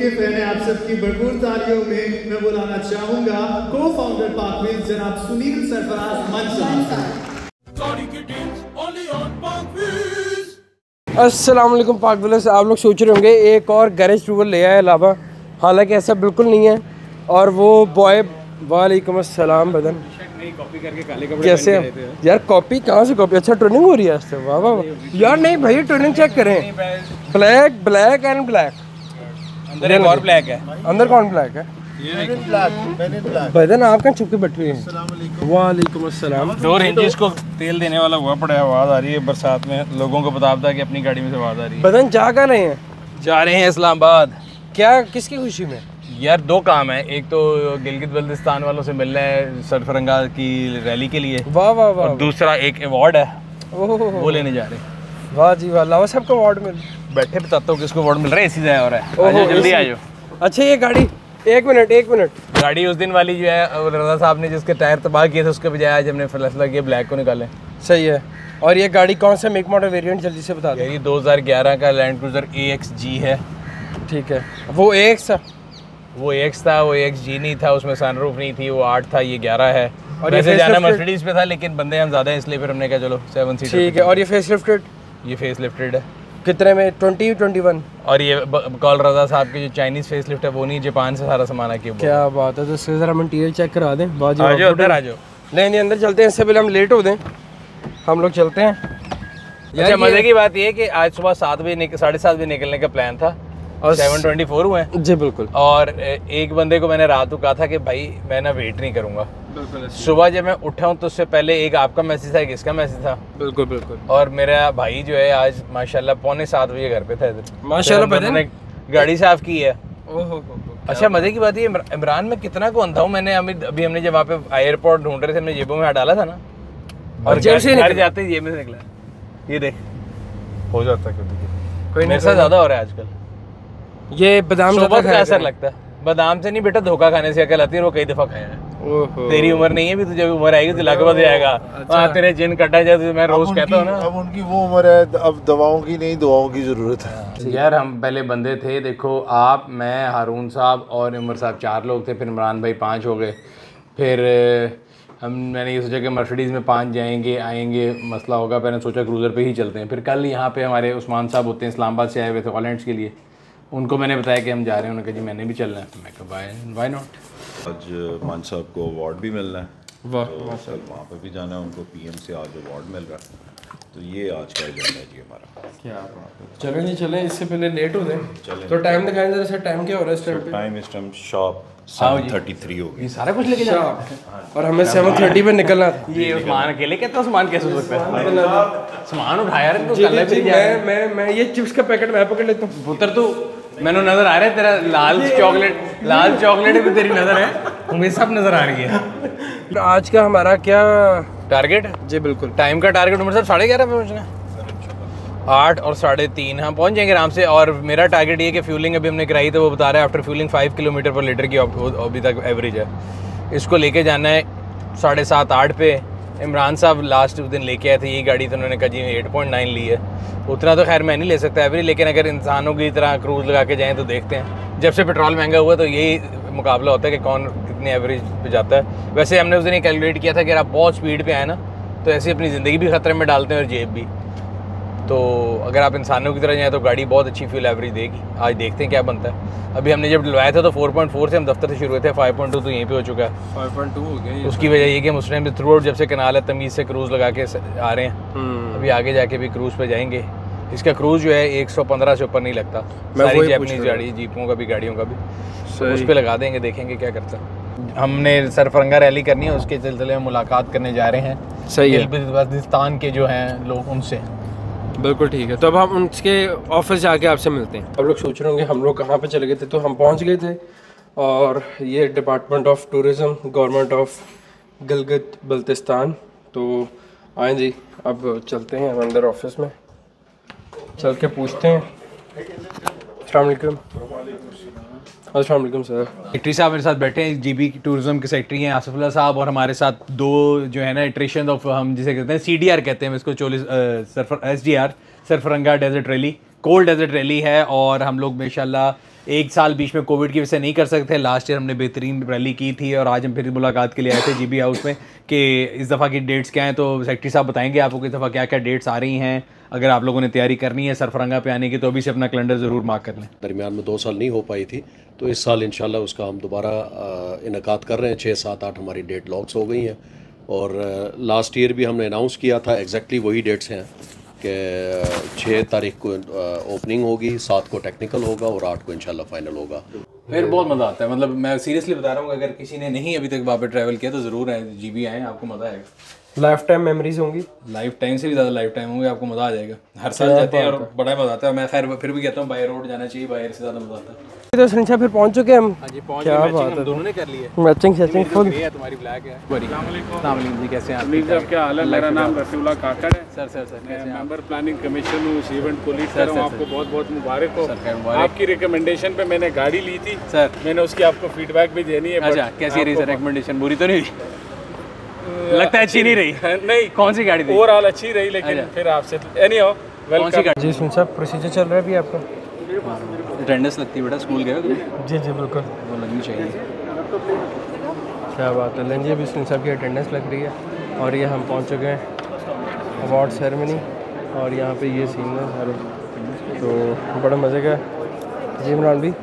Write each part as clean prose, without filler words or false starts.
मुतकिफ है। आप सबकी भरपूर तालियों में मैं बुलाना चाहूंगा को फाउंडर पाकविल जनाब सुनील सरफराज मंच। अस्सलाम वालेकुम पाकविल से आप लोग सोच रहे होंगे एक और गैरेज टूर ले आए अलावा, हालांकि ऐसा बिल्कुल नहीं है। और वो बॉय वालेकुम अस्सलाम बदन कॉपी करके काले कपड़े कैसे यार? कॉपी कहाँ से कॉपी? अच्छा ट्रेनिंग हो रही है इससे? वाह वाह यार। नहीं भाई ट्रेनिंग चेक करें। ब्लैक ब्लैक एंड ब्लैक, अंदर एक और ब्लैक है। अंदर कौन ब्लैक है? बदन आप कहाँ छुप के बैठे हुए हैं? वालेकुम अस्सलाम। डोर हिंजेस को तेल देने वाला हुआ पड़ा है, आवाज़ आ रही है बरसात में, लोगों को बता था कि अपनी गाड़ी में से आवाज़ आ रही है। बदन जा कर रहे हैं? जा रहे हैं इस्लामाबाद। क्या किसकी खुशी में? यार दो काम है, एक तो गिलगित बल्तिस्तान वालों से मिलना है सरफरंगा की रैली के लिए, वाह वाह वाह। और दूसरा एक अवार्ड है ओह वो लेने जा रहे हैं। वाह जी वाह। लावा साहब को अवार्ड मिल बैठे बताता हूँ किसको अवार्ड मिल रहा है। इसी से हो रहा है, आ जाओ जल्दी आ जाओ। अच्छा ये गाड़ी एक मिनट गाड़ी उस दिन वाली जो है रजा साहब ने जिसके टायर तबाह किए थे उसके बजाय आज हमने फैसला किया ब्लैक को निकालें। सही है। और ये गाड़ी कौन सा मेक मॉडल वेरिएंट जल्दी से बता दो। ये 2011 का लैंड क्रूजर AXG है। ठीक है। वो AX था? वो AX था, वो AXG नहीं था, उसमें सनरूफ नहीं थी, वो 8 था, ये 11 है। और वैसे जाना मर्सिडीज पे था लेकिन बंदे हम ज़्यादा हैं इसलिए फिर हमने कहा चलो 7 सीटर। ठीक है। और ये फेस लिफ्टेड? ये फेस लिफ्टेड है। कितने में? 21? और ये कॉल रजा साहब की जो चाइनीज़ फेस लिफ्ट है वो नहीं, जापान से सारा सामान आके। क्या बात है। तो इससे ज़रा हम इंटीरियर चेक करा दें। आ जाओ उधर आ जाओ। नहीं अंदर चलते हैं, इससे पहले हम लेट हो दें। हम लोग चलते हैं। अच्छा मज़े की बात ये है कि आज सुबह 7 बजे 7:30 बजे निकलने का प्लान था और 7:24 हुए हैं जी। बिल्कुल। और एक बंदे को मैंने रात को कहा था कि भाई मैं ना वेट नहीं करूँगा। सुबह जब मैं उठा हूँ तो उससे पहले एक आपका मैसेज था, एक इसका मैसेज था। बिल्कुल। और मेरा भाई जो है आज माशाल्लाह 6:45 बजे घर पे था इधर माशाल्लाह, ने गाड़ी साफ की है। अच्छा मजे की बात ये इमरान में कितना को अंधा हूँ मैंने। अभी हमने जब वहाँ पे एयरपोर्ट ढूंढ रहे थे हमने जेबों में हाथ डाला था ना, और जेब से जाते ही जेब में से निकला। ये देख हो जाता कोई मेरे साथ ज्यादा हो रहा है आजकल। ये बादाम का असर लगता है। बादाम से नहीं बेटा, धोखा खाने से अकल आती है, वो कई दफा खाया है। तेरी उम्र नहीं है, भी तुझे उम्र आएगी तो लाके बाद जाएगा। अच्छा। तेरे जिन कटा जाए तो मैं रोज कहता हूँ ना, अब उनकी वो उम्र है, अब दवाओं की नहीं दुआओं की जरूरत है। यार हम पहले बंदे थे, देखो आप, मैं, हारून साहब और उमर साहब 4 लोग थे, फिर इमरान भाई 5 हो गए। फिर मैंने ये सोचा कि मर्सिडीज़ में 5 जाएंगे आएंगे मसला होगा, मैंने सोचा क्रूज़र पे ही चलते हैं। फिर कल यहाँ पे हमारे उस्मान साहब होते हैं, इस्लामाबाद से आए हुए थे हॉलैंड्स के लिए, उनको मैंने बताया कि हम जा रहे हैं, उन्होंने कहा जी मैंने भी चलना है। मैं कहा वाई नॉट। आज मान साहब को अवार्ड भी मिलना है, वाह, तो वहाँ पर भी जाना है, उनको PM से आज अवार्ड मिल रहा है, तो ये आज का एजेंडा है जी हमारा। क्या बात है। चलें जी चलें, इससे पहले लेट हो गए तो टाइम दिखाएं जरा सर। टाइम क्या हो रहा है इस टाइम पे? टाइम इस टाइम शॉप 7:33 हो गई। सारा कुछ लेके जाना और हमें 7:30 पे निकलना था। ये उस्मान अकेले कितना सामान कैसे हो सकता है? सामान उठाया मैं ये चिप्स का पैकेट मैं पकड़ लेता हूँ। पुत्र तू मैंने नजर आ रहा है, तेरा लाल चॉकलेट भी तेरी नजर है, तुम्हें सब नजर आ रही है। आज का हमारा क्या टारगेट? जी बिल्कुल। टाइम का टारगेट उम्र साहब 11:30 पे पहुंचना है। 8 और 3:30 हम पहुंच जाएंगे आराम से। और मेरा टारगेट ये कि फ्यूलिंग अभी हमने कराई, तो वो बता रहा है after fueling 5 kilometre per litre की अभी तक एवरेज है। इसको लेके जाना है 7:30-8 पे। इमरान साहब लास्ट दिन लेके आए थे यही गाड़ी, तो उन्होंने कहा जी 8.9 ली है। उतना तो खैर मैं नहीं ले सकता एवरेज, लेकिन अगर इंसानों की तरह क्रूज़ लगा के जाएँ तो देखते हैं। जब से पेट्रोल महंगा हुआ तो यही मुकाबला होता है कि कौन कितनी एवरेज पे जाता है। वैसे हमने उस दिन कैलकुलेट किया था कि आप बहुत स्पीड पे आए ना तो ऐसे अपनी ज़िंदगी भी ख़तरे में डालते हैं और जेब भी। तो अगर आप इंसानों की तरह जाएँ तो गाड़ी बहुत अच्छी फ्यूल एवरेज देगी। आज देखते हैं क्या बनता है। अभी हमने जब डलवाया था तो 4.4 से हम दफ्तर से शुरू हुए थे, 5.2 तो यहीं पे हो चुका है। 5.2 हो गया। उसकी वजह ये कि हम उस टाइम थ्रू आउट जब से कनाल है तमीज़ से क्रूज़ लगा के आ रहे हैं। अभी आगे जाके भी क्रूज़ पे जाएंगे। इसका क्रूज़ जो है 115 से ऊपर नहीं लगता। सारी जैपनीज़ गाड़ी, जीपों का भी, गाड़ियों का भी, तो उस पर लगा देंगे, देखेंगे क्या करता है। हमने सरफरंगा रैली करनी है, उसके सिलसिले में मुलाकात करने जा रहे हैं। सही है। गिलगित के जो हैं लोग उनसे। बिल्कुल ठीक है। तो अब हम उनके ऑफिस जाके आपसे मिलते हैं। अब लोग सोच रहे होंगे हम लोग कहाँ पे चले गए थे, तो हम पहुँच गए थे और ये department of tourism government of Gilgit Baltistan. तो आए जी अब चलते हैं अंदर ऑफिस में, चल के पूछते हैं। अस्सलाम वालेकुम। अस्सलाम वालेकुम सर। सेक्रेटरी साहब मेरे साथ बैठे हैं, जीबी टूरिज्म के सेक्रेटरी हैं आसिफुल्लाह साहब, और हमारे साथ 2 जो है ना इटरेशन ऑफ, हम जिसे कहते हैं CDR कहते हैं इसको, SDR Sarfaranga desert rally, cold desert rally है। और हम लोग माशाल्लाह एक साल बीच में कोविड की वजह से नहीं कर सकते थे। लास्ट ईयर हमने बेहतरीन रैली की थी और आज हम फिर मुलाकात के लिए आए थे GB हाउस में कि इस दफ़ा की डेट्स क्या हैं। तो सेक्रेटरी साहब बताएंगे आपको कि इस दफ़ा क्या क्या डेट्स आ रही हैं। अगर आप लोगों ने तैयारी करनी है सरफरंगा पे आने की तो अभी से अपना कैलेंडर ज़रूर मार्क कर लें। दरमियान में 2 साल नहीं हो पाई थी, तो इस साल इंशाल्लाह उसका हम दोबारा इनकाद कर रहे हैं। 6, 7, 8 हमारी डेट लॉक्स हो गई हैं और लास्ट ईयर भी हमने अनाउंस किया था, एग्जैक्टली वही डेट्स हैं कि 6 तारीख को ओपनिंग होगी, 7 को टेक्निकल होगा और 8 को इंशाल्लाह फाइनल होगा। फिर बहुत मज़ा आता है, मतलब मैं सीरियसली बता रहा हूँ, अगर किसी ने नहीं अभी तक वहाँ पे ट्रैवल किया तो ज़रूर आए, GB आए, आपको मज़ा आएगा। लाइफ टाइम मेमोरीज होंगी, लाइफ टाइम से भी ज़्यादा लाइफ टाइम होंगे, आपको मज़ा आ जाएगा। हर साल जाते हैं और बड़ा मज़ा आता है। मैं खैर फिर भी कहता हूँ बाय रोड जाना चाहिए, बाहर से ज़्यादा मज़ा आता है। तो संशा फिर पहुंच चुके हम। हाँ जी पहुंच क्या गए, बात मैचिंग है, दोनों ने कर ली है। मैचिंग सेचिंग फुल। ये तुम्हारी ब्लैक है। अस्सलाम वालेकुम जी, कैसे हैं आप? साहब क्या हाल है? मेरा नाम रफीउल्लाह काकड़ है सर मैं मेंबर प्लानिंग कमीशन हूँ, इस इवेंट को लीड कर रहा हूँ। आपको बहुत बहुत मुबारक हो। आपकी रिकमेंडेशन पे मैंने गाड़ी ली थी सर, मैंने उसकी आपको फीडबैक भी देनी है। अच्छा कैसी रही सर रिकमेंडेशन? बुरी तो नहीं रही? लगता है अच्छी नहीं रही। नहीं, कौन सी गाड़ी थी? ओवरऑल अच्छी रही, लेकिन फिर आपसे एनीहाउ वेलकम। जी सुन साहब, प्रोसीजर चल रहा है अभी आपका? अटेंडेंस लगती है बेटा, स्कूल गए हो तुम? जी जी बिल्कुल, वो लगनी चाहिए। क्या बात है। लेंजी अभी सुन साहब की अटेंडेंस लग रही है और ये हम पहुंच चुके हैं अवार्ड सेरेमनी और यहाँ पे ये सीन है तो बड़ा मज़े का है। जी इमरान भी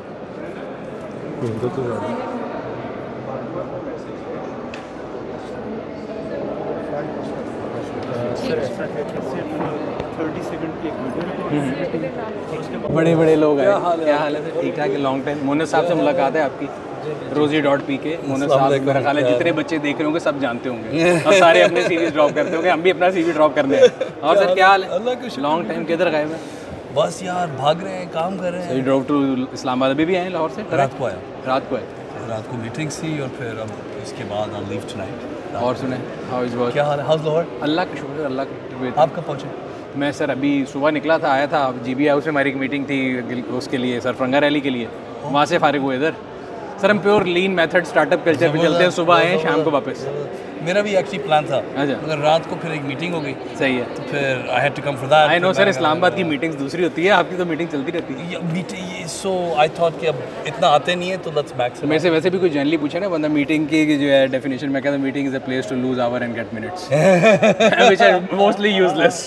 बड़े बड़े लोग आए। क्या हाल है सर? ठीक ठाक है, लॉन्ग टाइम। मोनस साहब से मुलाकात है आपकी? rosie.pk। मोनस साहब मेरा ख्याल है जितने बच्चे देख रहे होंगे सब जानते होंगे और सारे अपने सीवी ड्रॉप करते होंगे, हम भी अपना सीवी ड्रॉप करने हैं। और सर क्या हाल है? लॉन्ग टाइम, किधर गए हैं? बस यार भाग रहे हैं, काम कर रहे हैं। सही ड्रॉप टू इस्लामाबाद। अभी भी आए लाहौर से? रात को आया, रात को आए। रात को मीटिंग थी और फिर अब इसके बाद आई लीव टुनाइट। और सुने हाउ इज वर्क? क्या हाल है? हाउस लाहौर? अल्लाह का शुक्र, अल्लाह का। आप कब पहुँचे? मैं सर अभी सुबह निकला था, आया था। GB हाउस में हमारी एक मीटिंग थी उसके लिए, सरफरंगा रैली के लिए, वहाँ से फारिग हुए इधर। सर हम pure lean method startup culture पे चलते हैं, सुबह आए शाम को वापस। मेरा भी एक्चुअली प्लान था, अच्छा, मगर रात को फिर एक मीटिंग हो गई। सही है, तो फिर I had to come for that. I know sir, Islamabad की मीटिंग्स दूसरी होती है, आपकी तो मीटिंग चलती रहती है। मीटिंग सो आई थॉट कि अब इतना आते नहीं है तो लेट्स मैक्स। मेरे से वैसे भी कोई जनरली पूछे ना बंदा मीटिंग की जो है डेफिनेशन, मैं कहता हूँ meeting is a place to lose hour and get minutes which are mostly useless.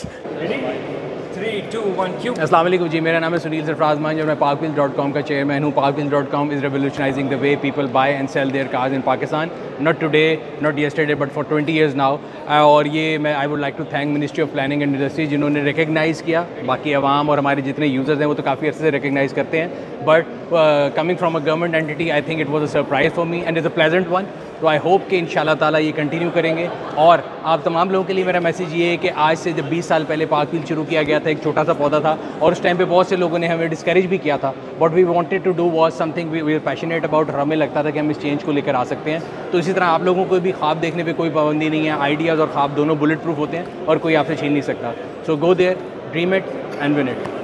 3, 2, 1 क्यों? अस्सलाम वालेकुम जी, मेरा नाम है सुनील सरफराज मान और मैं parkwheels.com का चेयरमैन हूँ। parkwheels.com is revolutionising the way people buy and sell their cars in Pakistan, not today not yesterday but for 20 years now. और ये मैं I would like to thank ministry of planning and industry जिन्होंने recognise किया। बाकी आवाम और हमारे जितने users हैं वो तो काफ़ी अर्से से रिकग्नाइज़ करते हैं, but coming from a government entity I think it was a surprise for me and is a pleasant one. तो आई होप कि इंशाल्लाह ताला ये कंटिन्यू करेंगे। और आप तमाम लोगों के लिए मेरा मैसेज ये है कि आज से जब 20 साल पहले पार्क व्हील शुरू किया गया था, एक छोटा सा पौधा था और उस टाइम पे बहुत से लोगों ने हमें डिस्करेज भी किया था, but we wanted to do was something we are passionate about. और हमें लगता था कि हम इस चेंज को लेकर आ सकते हैं। तो इसी तरह आप लोगों को भी ख्वाब देखने पे कोई पाबंदी नहीं है। आइडियाज़ और ख्वाब दोनों बुलेट प्रूफ होते हैं और कोई आपसे छीन नहीं सकता। So go there, dream it and win it.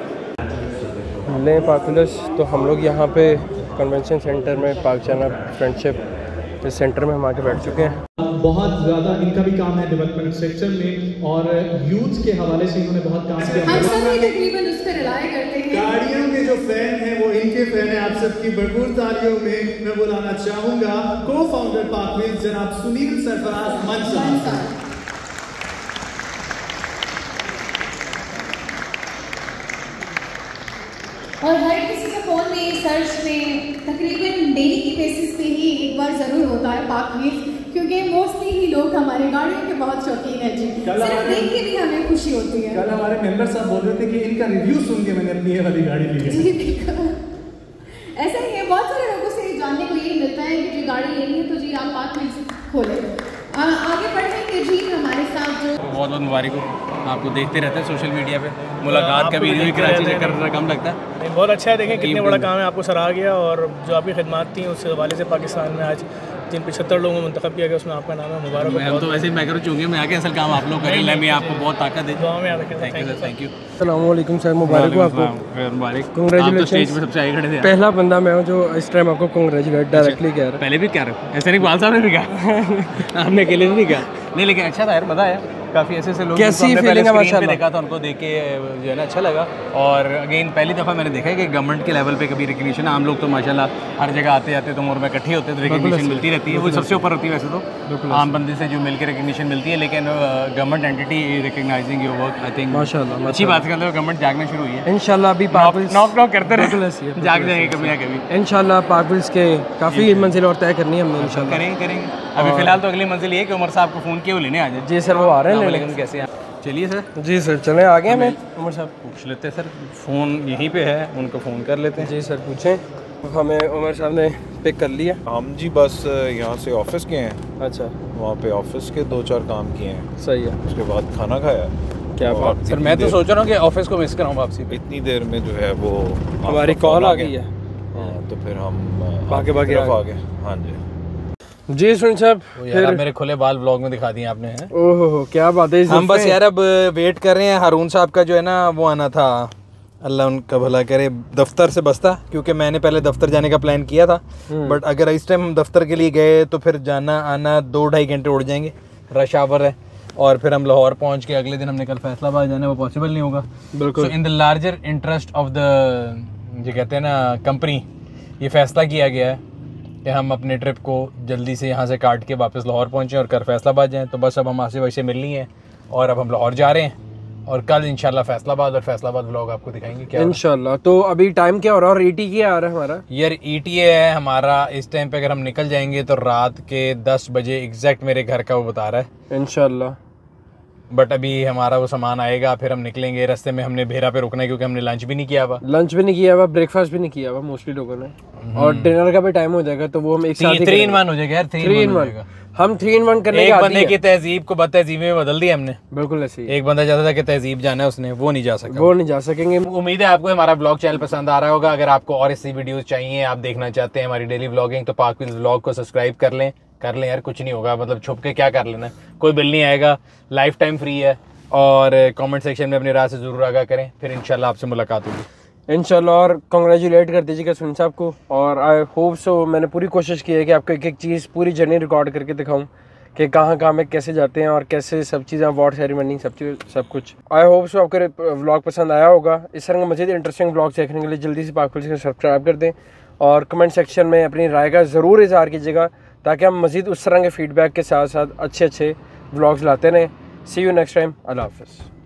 लें पॉपुलर्स, तो हम लोग यहाँ पे कन्वेंशन सेंटर में पाक जाना फ्रेंडशिप इस सेंटर में हम आके बैठ चुके हैं। बहुत ज़्यादा इनका भी काम है डेवलपमेंट सेक्टर में और यूथ के हवाले से इन्होंने बहुत काम किया। हम सब भी तकरीबन उस पर रिलाय करते हैं। गाड़ियों के जो फैन हैं वो इनके फैन हैं। आप सबकी भरपूर तालियों में मैं बुलाना चाहूँगा को फाउंडर पार्क व्हील्स जनाब सुनील सरफराज मंच साहब। और हर किसी के फ़ोन में सर्च में तकरीबन डेली की बेसिस पे ही एक बार ज़रूर होता है पार्क व्हील्स, क्योंकि मोस्टली ही लोग हमारे गाड़ियों के बहुत शौकीन हैं जी। सिर्फ देख के भी हमें खुशी होती है। कल हमारे मेंबर साहब बोल रहे थे कि इनका रिव्यू सुन के मैंने अपनी ये वाली गाड़ी ली है। जी बिल्कुल ऐसा ही है। बहुत सारे लोगों से जानने को यही मिलता है कि जो गाड़ी लेनी है तो जी आप पार्क व्हील्स खोलें। आगे बढ़ेंगे जी हमारे साथ जो बहुत बहुत मुबारक हो, आपको देखते रहते हैं सोशल मीडिया पे, मुलाकात कभी भी कराची चक्कर थोड़ा कम लगता है। नहीं, बहुत अच्छा है। देखें कितने बड़ा काम है, आपको सराहा गया और जो आपकी खिदमत थी उस हवाले से पाकिस्तान में आज जिन 75 लोगों को मुंतखब किया गया उसमें आपका नाम है। मुबारक। हम तो वैसे ही मैं करूँ चूँकि मैं आके असल काम आप लोग करें, मैं आपको बहुत ताकत दे। दुआ में याद रखें। Thank you sir, thank you. अस्सलाम वालेकुम सर, मुबारक हो आपको। मुबारक। Congratulations। स्टेज पे सबसे आगे खड़े थे। पहला बंदा मैं हूँ जो इस टाइम आपको कांग्रेचुलेट डायरेक्टली कह रहा है। पहले भी कह रहे हो ऐसे नहीं, बाल साहब ने भी कहा आपने अकेले भी नहीं कहा। नहीं लेकिन अच्छा था यार, मज़ा आया। काफ़ी ऐसे लोग कैसी जिनको हमने पहले feeling है स्क्रीन पे माशाल्लाह? देखा था, उनको देख के जो है ना अच्छा लगा। और अगेन पहली दफ़ा मैंने देखा है कि गवर्नमेंट के लेवल पे कभी रिकग्निशन, आम लोग तो माशाल्लाह हर जगह आते जाते तो मोर में इकट्ठे होते तो रिकग्निशन मिलती रहती है, वो सबसे ऊपर होती है वैसे तो आम बंदे से जो मिलकर रिकग्निशन मिलती है, लेकिन government entity recognising your work, I think माशाल्लाह अच्छी बात है। मतलब गवर्नमेंट जागना शुरू हुई है इंशाल्लाह। अभी नॉक नॉक करते रहे, जाग जाएंगे कभी ना कभी इंशाल्लाह। पाकविल्स के काफ़ी मंजिल और तय करनी है हमने इंशाल्लाह। करेंगे। अभी फिलहाल तो अगली मंजिल ये है कि उमर साहब को फ़ोन किए वो लेने आ जाए। जी सर, वो आ रहे हैं लेकिन कैसे हैं? चलिए सर। जी सर, चलें आगे हमें उमर साहब पूछ लेते हैं सर, फ़ोन यहीं पे है, उनको फ़ोन कर लेते हैं। जी सर पूछें। हमें उमर साहब ने पिक कर लिया। हम जी बस यहाँ से ऑफिस के हैं, अच्छा, वहाँ पे ऑफिस के 2-4 काम किए हैं, सही है। उसके बाद खाना खाया। क्या और बात सर, मैं तो सोच रहा हूँ कि ऑफिस को मिस कराऊँ वापसी पे। इतनी देर में जो है वो हमारी आपका कॉल फोन आ गई है। हाँ, तो फिर हम भागे आपकी भागे तरफ आ आ गए। हाँ जी जी सुन साहब, यार मेरे खुले बाल व्लॉग में दिखा दिए आपने हैं। ओहो क्या बात है। हम बस यार अब वेट कर रहे हैं हारून साहब का, जो है ना वो आना था, अल्लाह उनका भला करे, दफ्तर से बस्ता, क्योंकि मैंने पहले दफ्तर जाने का प्लान किया था, बट अगर इस टाइम हम दफ्तर के लिए गए तो फिर जाना आना 2-2.5 घंटे उड़ जाएंगे, रश आवर है, और फिर हम लाहौर पहुंच के अगले दिन हमने कल फैसलाबाद जाना है, वो पॉसिबल नहीं होगा। बिल्कुल। In the larger interest of the, जो कहते हैं ना कंपनी, ये फैसला किया गया है कि हम अपने ट्रिप को जल्दी से यहाँ से काट के वापस लाहौर पहुँचें और कल फैसलाबाद जाएँ। तो बस अब हम आसिफ भाई से मिल ली हैं और अब हम लाहौर जा रहे हैं और कल इंशाल्लाह फैसलाबाद, और फैसलाबाद व्लॉग आपको दिखाएंगे क्या इंशाल्लाह। तो अभी टाइम क्या हो रहा है और ईटी क्या आ रहा है हमारा? यार ETA है हमारा इस टाइम पे, अगर हम निकल जाएंगे तो रात के 10 बजे एग्जैक्ट मेरे घर का वो बता रहा है इंशाल्लाह। बट अभी हमारा वो सामान आएगा, फिर हम निकलेंगे। रास्ते में हमने भेरा पे रुकना है क्योंकि हमने लंच भी नहीं किया हुआ, लंच भी नहीं किया हुआ, ब्रेकफास्ट भी नहीं किया हुआ मोस्टली लोगों ने, और डिनर का भी टाइम हो जाएगा, तो वो हम एक साथ 3 in 1 हो जाएगा यार। 3 in 1 हम 3 in 1 करने एक के बंदे की तहजीब को बदतहजीब में बदल दिया हमने। बिल्कुल ऐसे ही। एक बंदा चाहता था कि तहजीब जाना है, उसने वो नहीं जा सका, वो नहीं जा सकेंगे। उम्मीद है आपको हमारा ब्लॉग चैनल पसंद आ रहा होगा। अगर आपको और ऐसी वीडियोस चाहिए, आप देखना चाहते हैं हमारी डेली व्लॉगिंग, तो पाकविल्स व्लॉग को सब्सक्राइब कर लें यार, कुछ नहीं होगा, मतलब छुप के क्या कर लेना है, कोई बिल नहीं आएगा, लाइफ टाइम फ्री है। और कमेंट सेक्शन में अपनी राय से ज़रूर आगाह करें, फिर इंशाल्लाह आपसे मुलाकात होगी इंशाल्लाह। और कॉन्ग्रेचुलेट कर दीजिएगा सुन साहब को, और आई होप सो, मैंने पूरी कोशिश की है कि आपको एक एक चीज़ पूरी जर्नी रिकॉर्ड करके दिखाऊं कि कहाँ में कैसे जाते हैं और कैसे सब चीज़ें, अवार्ड सेरेमनी, सब कुछ। आई होप सो आपको व्लॉग पसंद आया होगा। इस तरह के मज़ीद इंटरेस्टिंग व्लॉग देखने के लिए जल्दी से पाकविल्स को सब्सक्राइब कर दें और कमेंट सेक्शन में अपनी राय का ज़रूर इज़हार कीजिएगा, ताकि हम मज़ीद उस तरह के फीडबैक के साथ साथ अच्छे व्लॉग्स लाते रहें। See you next time. अल्लाह हाफ़िज़।